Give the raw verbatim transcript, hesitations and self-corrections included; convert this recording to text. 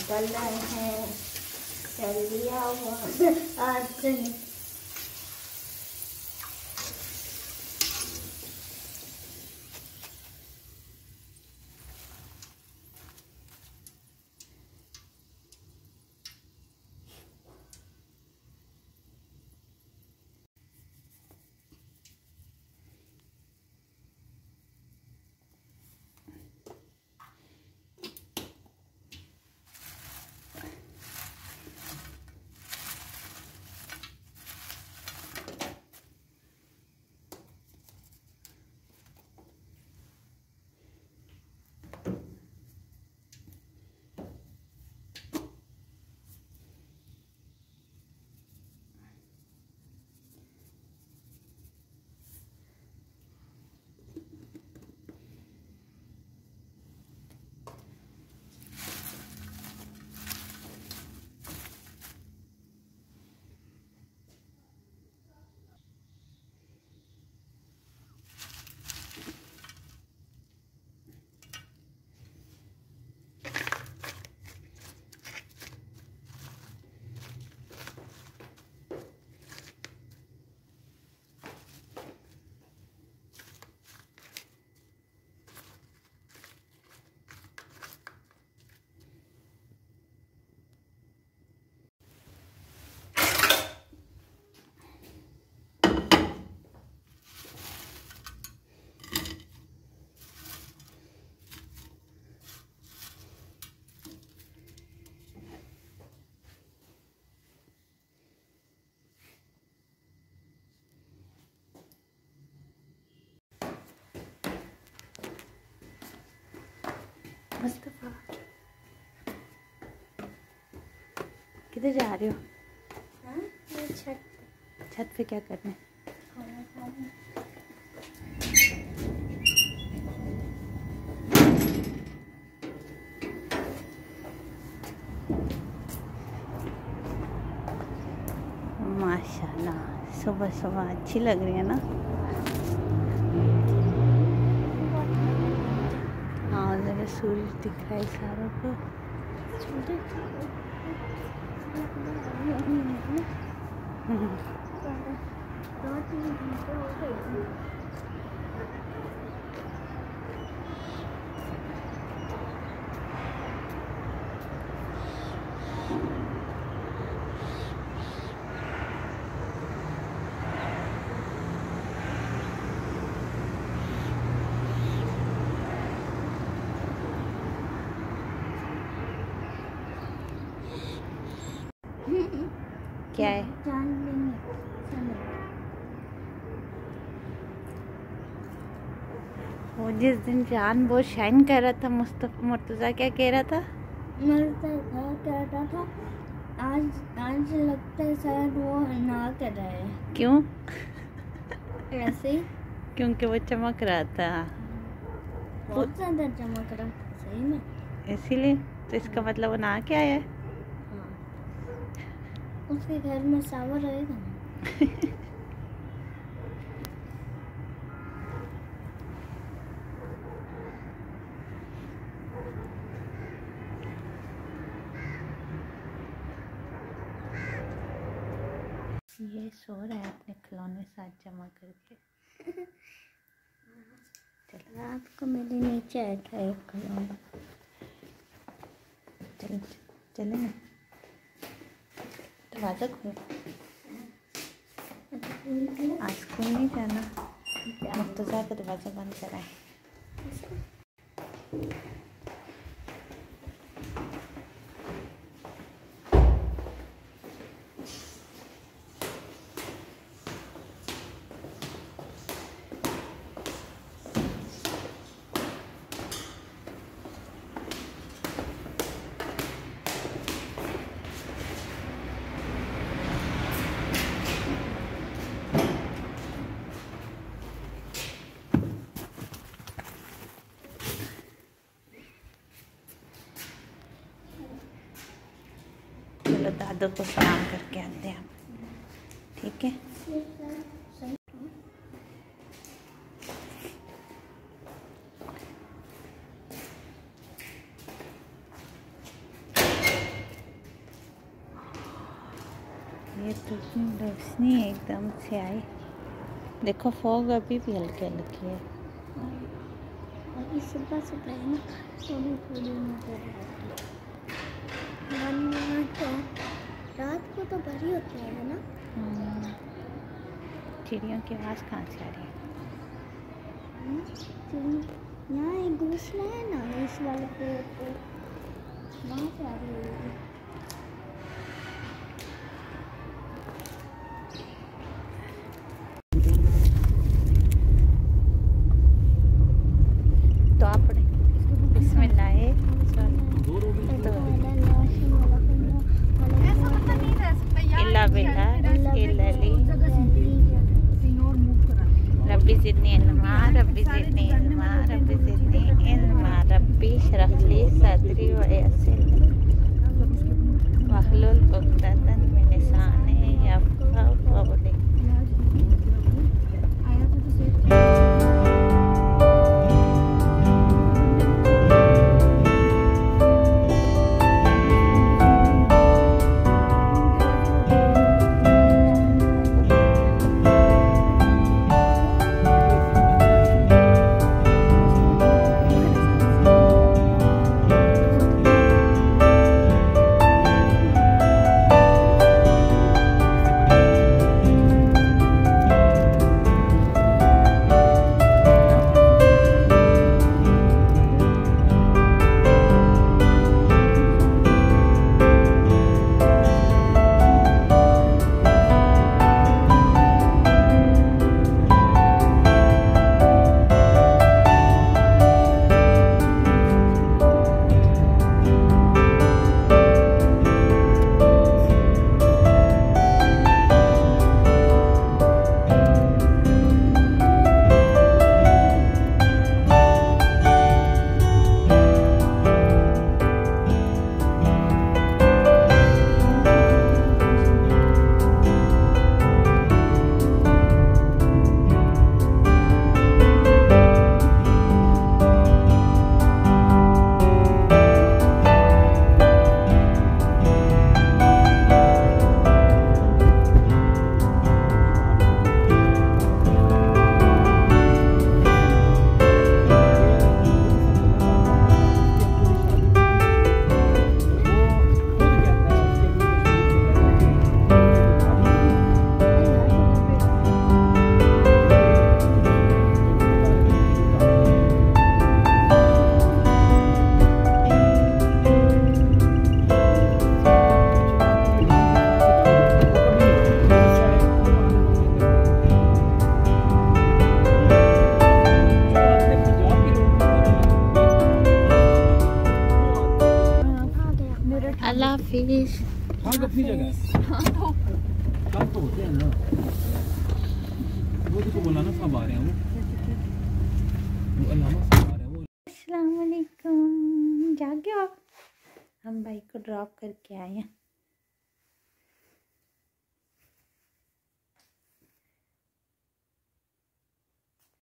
निकल रहे हैं। चल दिया आज से मुस्तफा किधर जा रहे हो? हाँ, छत छत पे क्या करने? खाना खाने। माशाल्लाह सुबह सुबह अच्छी लग रही है ना। हाँ जरा सूरज दिख रहा है सारों को। दो तीन घंटे हो गए। क्या है? जान लेंगे। वो जिस दिन चांद बहुत शाइन कर रहा था, मुस्तफा मुर्तज़ा क्या कह रहा था? मुर्तज़ा कह रहा था आज आज लगता है शायद वो ना कर रहा है। क्यों? ऐसे ही क्योंकि वो चमक रहा था, बहुत ज्यादा चमक रहा था सही में, इसीलिए। तो इसका मतलब वो ना क्या है? हाँ। उसके घर में शावर रहेगा ना। ये सो रहा है अपने खिलौने साथ जमा करके। रात को मेरे नीचे आया था एक खिलौना। चल चले ना, दरवाज़ा खोल। आज स्कूल नहीं जाना, मुर्तज़ा का दरवाज़ा बंद कराए। चलो दादू को सलाम करके आते हैं, ठीक है? ये तो रोशनी एकदम से आई। देखो फॉग अभी भी हल्की हल्की है। अभी सुबह सुबह है ना, थोड़ी थोड़ी नजर आती है। रात को तो बड़ी होती है ना। चिड़ियों की आवाज़ कहाँ से आ रही है? यहाँ एक घोंसला है ना, इस वाले पेड़ पे, वहाँ से आ रही है। तो आप बिस्मिल्लाह इल्ला बिल्लाह रब्बी ज़िदनी इल्मा रब्बी ज़िदनी इल्मा रब्बी ज़िदनी इल्मा रब्बी इश्रह ली सदरी व यस्सिर वहलुल उक़दतन मिन लिसानी यफ़क़हू क़ौली। अल्लाह हाफिज़। हाँ अपनी जगह हाँ तो होते हैं ना, वो तो बोला ना सब आ रहे हैं, वो वो अल्लामा सब आ रहे हैं वो। अस्सलाम वालेकुम, जागे हो? हम भाई को ड्रॉप करके आए हैं।